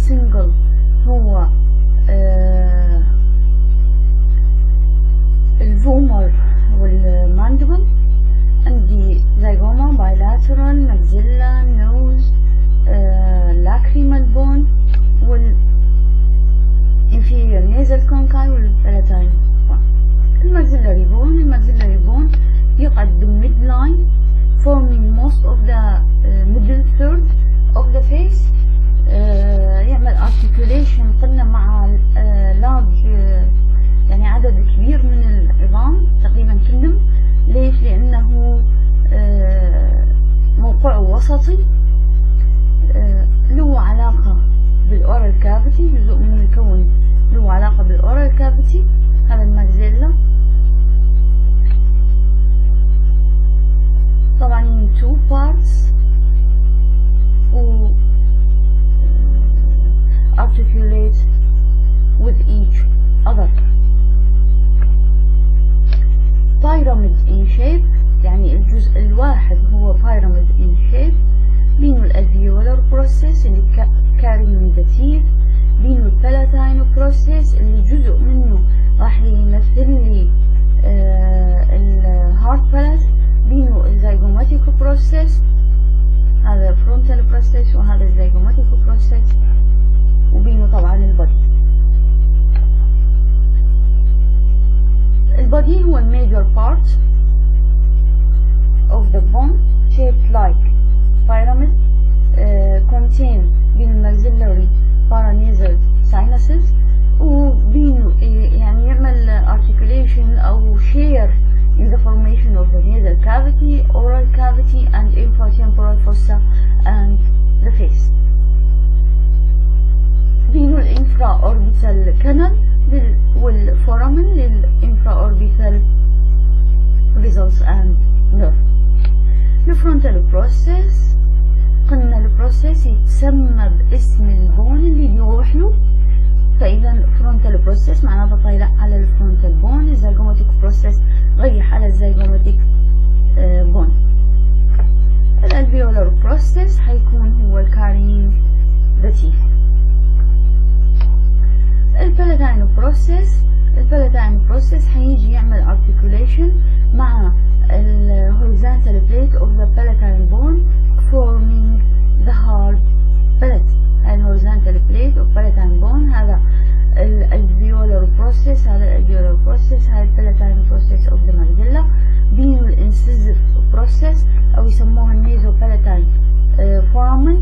single هو الفومر والماندبل. عندي زيجوما bilateral maxilla nose lacrimal bone والinferior nasal conchi والpalatine bone. الماكسيلاري بون يقعد بالميدلاين forming most of the middle third of the face. يعمل articulation قلنا مع large يعني عدد كبير من العظام تقريبا كلهم. ليش؟ لأنه موقعه وسطي، له علاقة بالأورال كافيتي، جزء من الكون له علاقة بالأورال كافيتي. هذا الماكسيلا طبعا in two parts و articulate with each other. pyramid in shape يعني الجزء الواحد هو pyramid in shape. بينه الالفيولار process اللي carry من the teeth، بينه البالاتاين process اللي جزء منه راح يمثل لي الهارد بالات، بينه الزيجوماتيك process هذا frontal process وهذا الزيجوماتيك process، وبينه طبعا البودي. البودي هو major part of the bone shaped like pyramid contain بين الماكسيلاري paranasal sinuses، وبينه يعني يعمل articulation أو share in the formation of the nasal cavity, oral cavity and infratemporal fossa and the face. بينه الانفراوربيتال canal والفورامين للانفراوربيتال vessels and nerve. الفرونتال بروسيس قلنا البروسيس يتسمى باسم البون اللي بيروح له، فإذا فرونتال بروسيس معناته طايلة على الفرونتال بون. الزيجوماتيك بروسيس غيح على الزيجوماتيك بون. الالفيولار بروسيس حيكون هو الكارينج ذا تيث. البالاتاين بروسيس حيجي يعمل articulation مع الهوريزونتال plate of the palatine bone forming the hard palate. هاي الهوريزونتال plate of palatine bone هذا الالفيولار بروسيس، هاي البالاتاين بروسيس of the maxilla. بينه الانسيزيف بروسيس او يسموها النيزو بالاتاين foramen،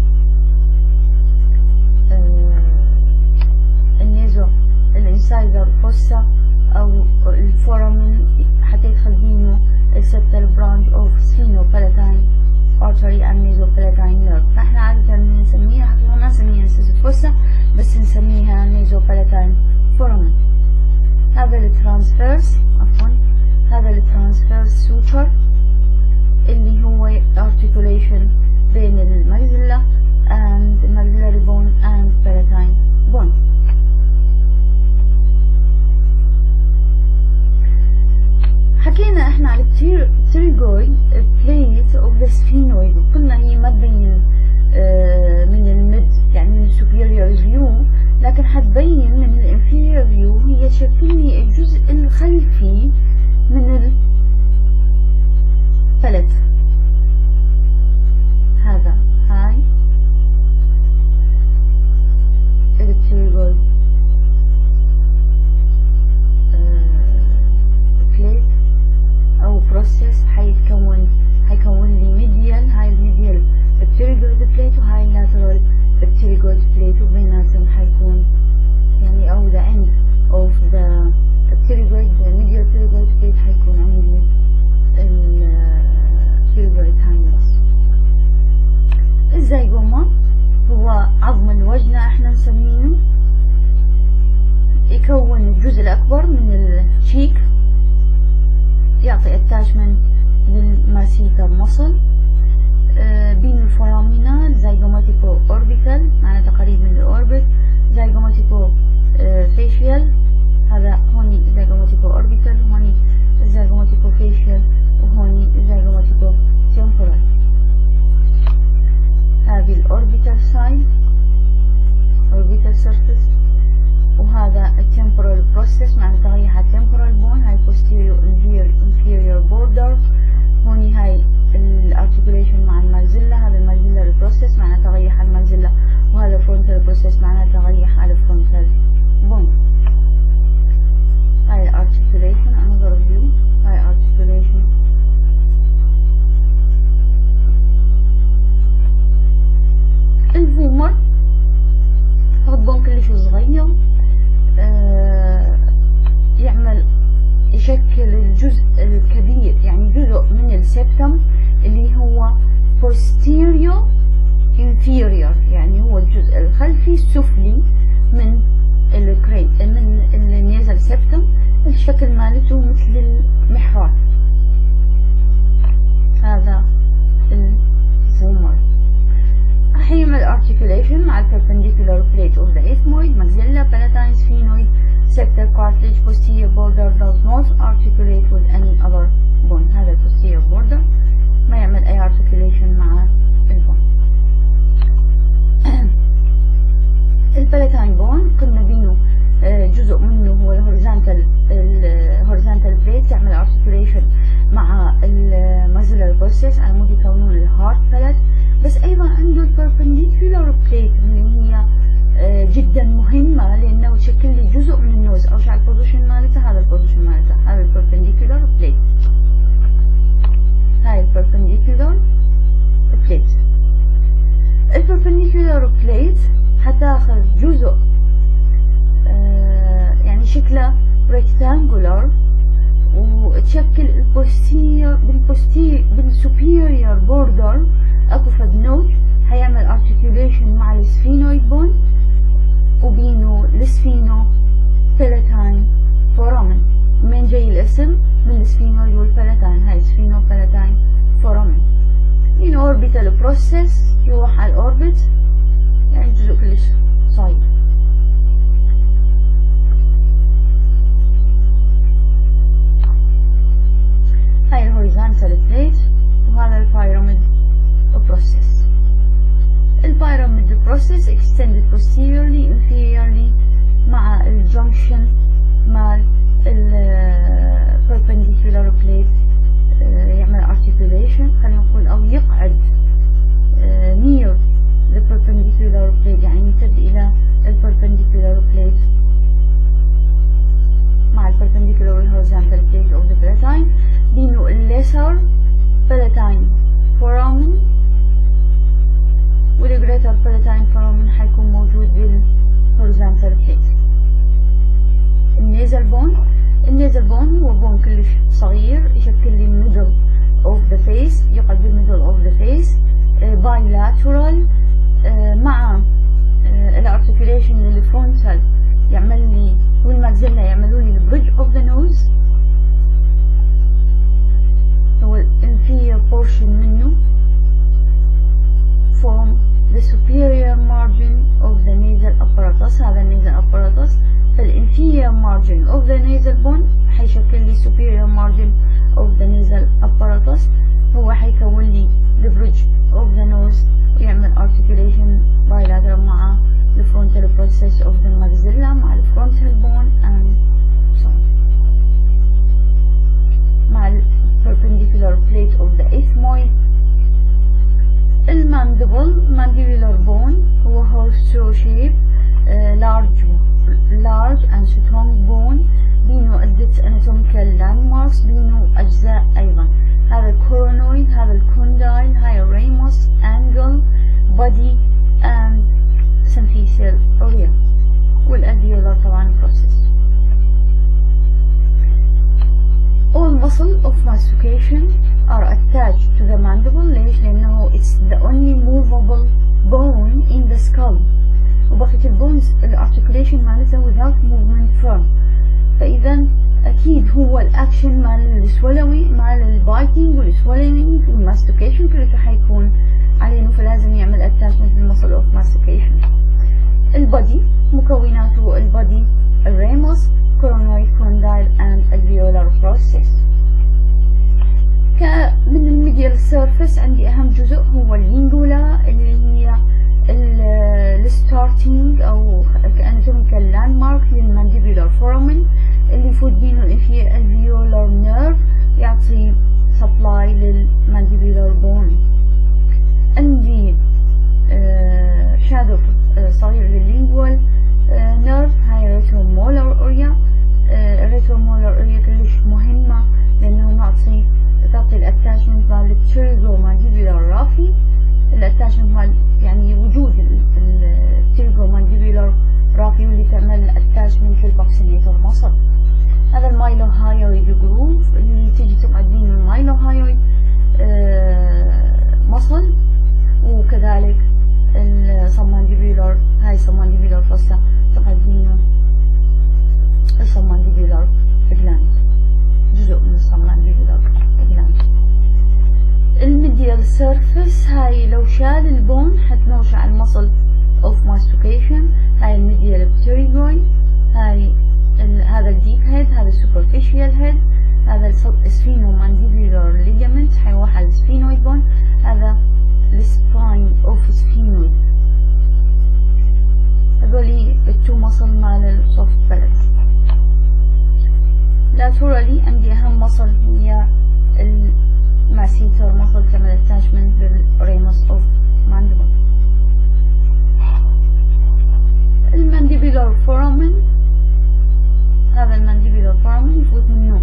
النيزو الانسايزر فوسا او الفورامين حتى يدخل بينه السبتال برانش اوف سفينو بالاتاين artery and nasopalatal nerve. فاحنا عادة نسميها حقيقة ما نسميها انسيزيف فوسا بس نسميها nasopalatal foramen. هذا الترانسفيرس هذا الترانسفيرس سوتشر اللي هو articulation بين الماكسيلا and maxillary bone and palatine bone. حكينا احنا على التريجويد plate of the sphenoid، قلنا هي ما تبين من الميد يعني من السوبيريور فيو، لكن حتبين من الانفيريور فيو. هي شكلني الجزء الخلفي من البالت. هذا هاي التريجويد plate او بروسيس حيكون لي ميديال. هاي الميديال التريجويد بليت وهاي اللاترال التريجويد بليت، وبيناتهم حيكون يعني او the end of the التريجويد medial thyroid plate حيكون عندي التريجويد هايمس. الزيجوما هو عظم الوجنة احنا نسميه، يكون الجزء الأكبر من الشيك، يعطي attachment للماسيتر مصل. بين الفورامينا زيجوماتيكو اوربيتال معناته قريب من الاوربت، زيجوماتيكو فيشيال هذا هوني زيجوماتيكو اوربيتال، هوني زيجوماتيكو فيشيال، وهوني زيجوماتيكو تمبورال. هذه الاوربيتال سايد الخلفي السفلي من الكرين من النيزل سيبتم. الشكل مالته مثل المحراب. هذا الزومر راح يعمل articulation مع perpendicular plate of the ethmoid, maxilla, palatine, sphenoid, septal cartilage. Posterior border does not articulate with any other bone. هذا posterior border ما يعمل أي articulation مع البون. البالاتاين بون قلنا بينه جزء منه هو الهوريزونتال بليت تعمل articulation مع المازيلاري بروسيس على مود يكونون الهارد بالات، بس أيضا عنده البربنديكولار بليت اللي هي جدا مهمة لأنه تشكل لي جزء من النوز. أو شو البوزيشن مالته؟ هذا البوزيشن مالته، هذا البربنديكولار بليت، هاي البربنديكولار بليت. البربنديكولار بليت حتاخذ جزء يعني شكله ريكتانجولار وتشكل بالسوبيريور بوردر اكو فد نوج حيعمل ارتكيوليشن مع السفينويد بون وبينه السفينو بلاتاين فورامن. من جاي الاسم؟ من السفينويد والبلاتاين، هاي سفينو بلاتاين فورامن. من اوربيتال بروسيس يروح على الاوربت، يعني جزء كلش صغير. هاي الهوريزونتال بليت وهذا البيراميد بروسيس. البيراميد بروسيس extended posteriorly inferiorly مع الجنكشن مع perpendicular plate يعمل articulation خلينا نقول أو يقعد near the perpendicular plate، يعني يمتد إلى perpendicular plate مع perpendicular horizontal plate of the palatine. بينه lesser palatine foramen والgreater palatine foramen حيكون موجود بالhorizontal plate. النيزل بون هو بون كلش صغير يشكل لي middle of the face، يقعد بالmiddle of the face bilateral مع الارتكيوليشن للفرونتال يعمل لي والماكسيلا يعملوا لي البريدج of the nose. هو inferior portion منه form the superior margin of the nasal apparatus. هذا النيزل apparatus، فالinferior margin of the nasal bone حيشكل لي superior margin of the nasal apparatus، هو حيكون لي the bridge of the nose ويعمل articulation bilateral مع the frontal process of the maxilla مع the frontal bone and so on. مع ال perpendicular plate of the ethmoid. mandibular bone هو horseshoe shape large and strong bone، بينه عدة anatomical landmarks، بينه أجزاء أيضا. هذا الكورونويد، هذا الكوندايل، هاي الريموس angle body and symphysial area والalveolar طبعا process. All muscle of mastication are attached to the mandible. ليش؟ لأنه it's the only movable bone in the skull، وبقية البونز الارتكوليشن مالته without movement firm. فإذا أكيد هو الأكشن مال السولوي مال البايتنج والسولوينج والماستيكيشن كله حيكون عليه، فلازم يعمل attachment للمسل of mastication. البادي مكوناته البادي الريموس coronoid condyle and alveolar process. من الميديال سيرفيس عندي أهم جزء هو اللينجولا اللي هي الستارتينج أو كأناتوميكال لاندمارك للمانديبولار فورامين اللي يفوت بينه الالفيولار نيرف يعطي سبلاي للمانديبولار بون. عندي شادو صغير لللينجوال نيرف، هاي ريترومولار أوريا. الريترومولار أوريا كلش مهمة لأنه تعطي الاتاشمنت مال التيرجو مانديبولار رافي. الاتاشمنت مال يعني وجود التيرجو مانديبولار رافي واللي تعمل الاتاشمنت للباكسينيتور مصل. هذا المايلو هايويد جروف اللي تيجي تقعد بين المايلو هايويد مصل، وكذلك السبمانديبولار هاي fossa تقدمه السبمانديبيولار جلاند، جزء من السبمانديبيولار جلاند. الميديال سيرفيس هاي لو شال البون حتنوشع المصل اوف ماستوكيشن. هاي الميديال بتيريجويد، هاي هذا الديب هيد، هذا السوبرفيشيال هيد، هذا السفينومانديبيولار ليجامنت حيوحى السفينويد بون، هذا السباين اوف سفينويد. هذولي التو مصل مال السوفت بلد. لاترالي عندي اهم مصل هي الماسيتر مصل تعمل اتاشمنت بالريموس اوف مانديبل. المانديبيولار فورامين، هذا المانديبيولار فورامين يفوت منه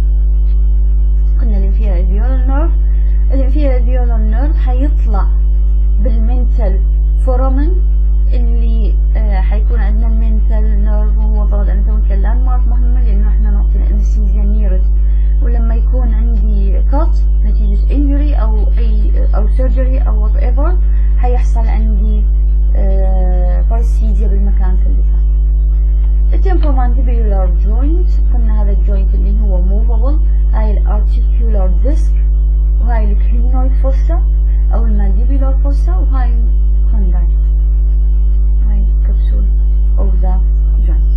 قلنا الانفيريور الفيولار نيرف. الانفيريور الفيولار نيرف حيطلع بالمنتال فورامين اللي حيكون عندنا المنتال نيرف هو فرض انه كلاند مارك مهمه لانه احنا نعطي الانستيزيا نيرت، ولما يكون عندي كات نتيجه انجري او سيرجري او وات ايفر حيحصل عندي بارستيزيا بالمكان كله. التمبرومانديبيولار جوينت قلنا هذا الجوينت اللي هو موفابل، هاي الارتيكولار ديسك، وهاي الكلينويد فوسا او المانديبيولار فوسا، وهاي الكوندايل، هاي كبسول اوف ذا جوينت.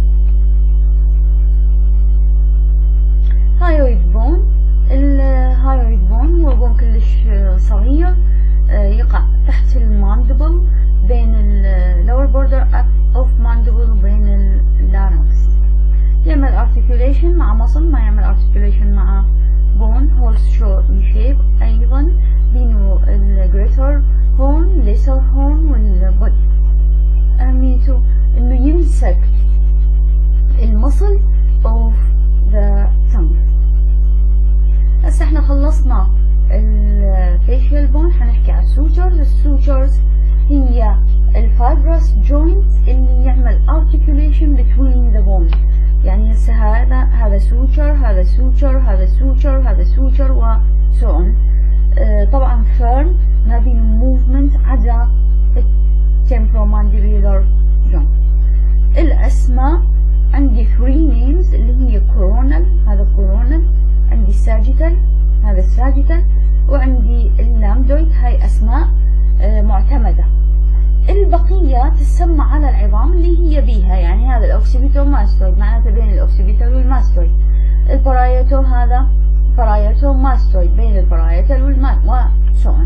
هايويد بون، الهايويد بون هو بون كلش صغير يقع تحت الماندبل بين اللور بوردر اوف ماندبل وبين اللارنكس. يعمل ارتيكوليشن مع مصل، ما يعمل ارتيكوليشن مع بون. هورس شو شيب ايضا بينه الجريتر هورن ليسر هورن والبودي. اهميته انه يمسك المصل اوف ذا تانج. هسه احنا خلصنا الفيشيال بون، حنحكي على السوتشرز. السوتشرز هي الفايبرس جوينت اللي يعمل articulation between the bones. يعني هسه هذا سوتشر، هذا سوتشر، هذا سوتشر، هذا سوتشر وسو اون. طبعا فيرم ما بين موفمنت عدا التمبرومانديبيولار جوينت. الاسماء عندي 3 names اللي هي كورونال، هذا كورونال، عندي ساجيتال، هذا الساجيتال، وعندي اللامدويد. هاي اسماء معتمدة. البقية تسمى على العظام اللي هي بيها، يعني هذا الاوكسيبيتال ماستويد معناته بين الاوكسيبيتال والماستويد. البرايتو هذا برايتو ماستويد بين البرايتال وسون.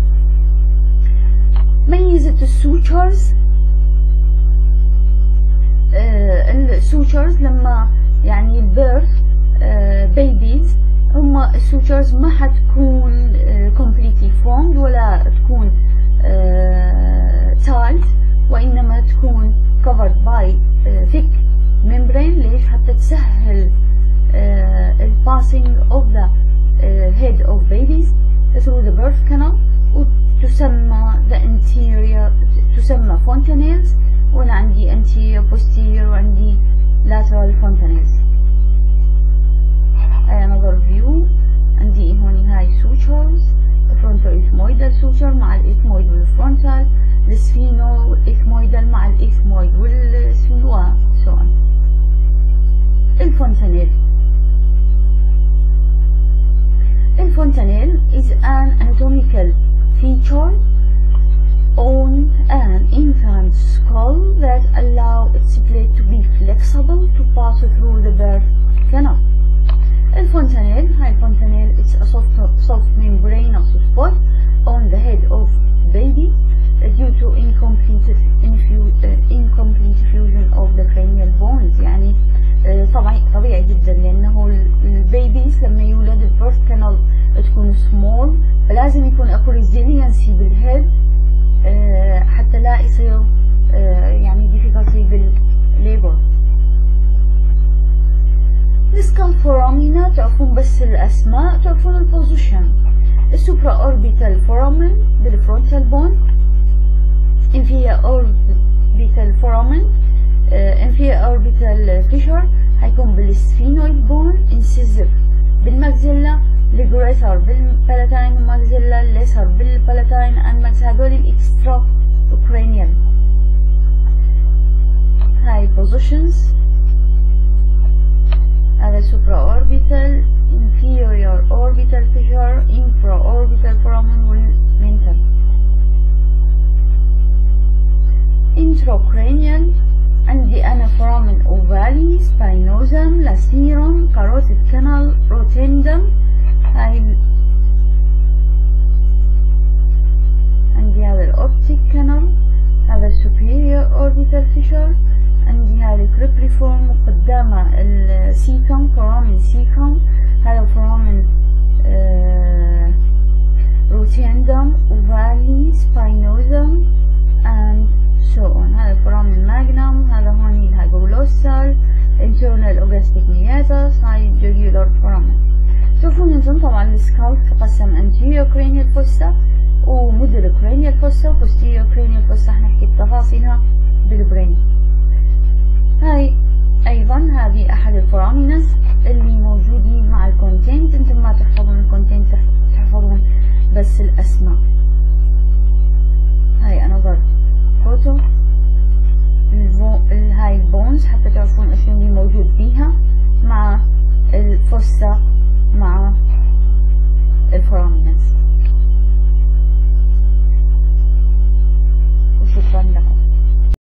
ميزة السوتشرز، السوتشرز لما يعني البيرث بيبيز هم السوتشرز ما حتكون completely formed ولا تكون tight، وإنما تكون covered by thick membrane. ليش؟ حتى تسهل passing of the head of babies through the birth canal، وتسمى the anterior تسمى fontanelles، وأنا عندي anterior posterior وعندي lateral fontanelles. هاي another view. عندي هوني هاي sutures، الفرونتو إثمويدال سوتشر مع الإثمويد والفرونتال، السفينو إثمويدال مع الإثمويد والسفينو وسون. الفونتانيل. الفونتانيل is an anatomical feature on an infant's skull that allow its plate to be flexible to pass through the birth canal. الفونتانيل، هاي الفونتانيل it's a soft membranous spot on the head of baby due to incomplete fusion of the cranial bones. يعني طبيعي جدا لأنه البيبيز لما يولد البيرث كانال تكون small، فلازم يكون اكو resiliency بالهيد حتى لا يصير يعني difficulty بالليبر. السكال فورامينا تعرفون بس الأسماء، تعرفون البوزيشن. السوبرا أوربيتال فورامين بالفرونتال بون، inferior orbital foramen، inferior orbital fissure هيكون بالسفينويد بون، incisive بالماكسيلا، الجريتر بالبالاتاين والماكسيلا، الليسر بالبالاتاين and هذول الاكسترا كرانيال. positions. هذا supraorbital, inferior orbital fissure, infraorbital foramen والmental. Intracranial عندي أنا foramen ovale, spinosum, lacerum, carotid canal, rotundum. هاي عندي هذا الأوبتيك كانال، هذا superior orbital fissure. عندي هذا cribriform قدامه السيكم foramen سيكم، هذا foramen rotundum ovale spinosum and so on. هذا foramen magnum، هذا هوني الهايبوغلوسال internal augustic meatus، هاي jugular foramen. شوفون انتم طبعا السكالب تقسم anterior cranial fossa و middle cranial fossa و posterior cranial fossa، نحكي تفاصيلها بالبرين. هاي ايضا هذه احد الفورامينس اللي موجودين مع الكونتنت. انتم ما تحفظون الكونتنت، تحفظون بس الاسماء. هاي another photo هاي البونز حتى تعرفون اشو اللي موجود فيها مع الفوسا مع الفورامين.